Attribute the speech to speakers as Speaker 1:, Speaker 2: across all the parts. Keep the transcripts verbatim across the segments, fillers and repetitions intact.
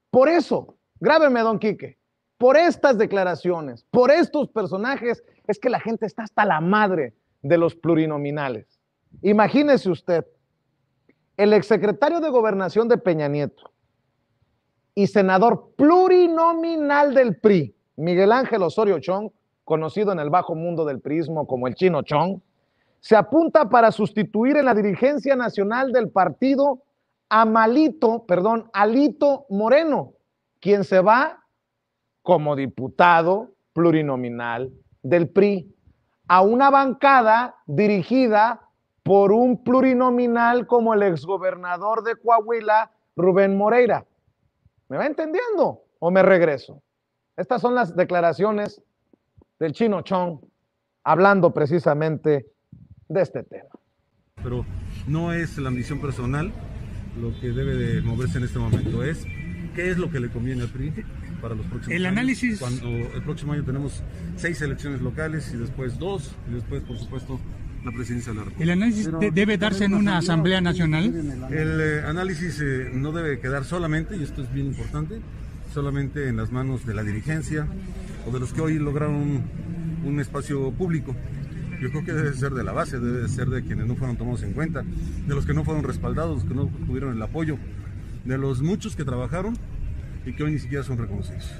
Speaker 1: Por eso, grábeme, don Quique, por estas declaraciones, por estos personajes, es que la gente está hasta la madre de los plurinominales. Imagínese usted, el exsecretario de Gobernación de Peña Nieto y senador plurinominal del P R I, Miguel Ángel Osorio Chong, conocido en el bajo mundo del priismo como el Chino Chong, se apunta para sustituir en la dirigencia nacional del partido a Malito, perdón, Alito Moreno, quien se va como diputado plurinominal del P R I a una bancada dirigida por un plurinominal como el exgobernador de Coahuila, Rubén Moreira. ¿Me va entendiendo o me regreso? Estas son las declaraciones del Chino Chong hablando precisamente de este tema.
Speaker 2: Pero no es la ambición personal lo que debe de moverse en este momento, es qué es lo que le conviene al P R I para los próximos
Speaker 3: el
Speaker 2: años.
Speaker 3: análisis.
Speaker 2: Cuando el próximo año tenemos seis elecciones locales y después dos, y después, por supuesto, la presidencia de la República.
Speaker 3: ¿El análisis de, debe darse en una asamblea nacional?
Speaker 2: El eh, análisis eh, no debe quedar solamente, y esto es bien importante, solamente en las manos de la dirigencia o de los que hoy lograron un, un espacio público. Yo creo que debe ser de la base, debe ser de quienes no fueron tomados en cuenta, de los que no fueron respaldados, los que no tuvieron el apoyo, de los muchos que trabajaron y que hoy ni siquiera son reconocidos.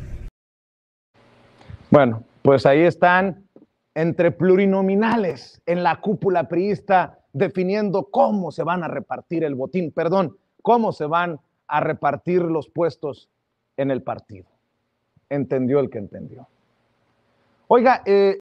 Speaker 1: Bueno, pues ahí están entre plurinominales en la cúpula priista definiendo cómo se van a repartir el botín, perdón, cómo se van a repartir los puestos en el partido. Entendió el que entendió. Oiga, eh,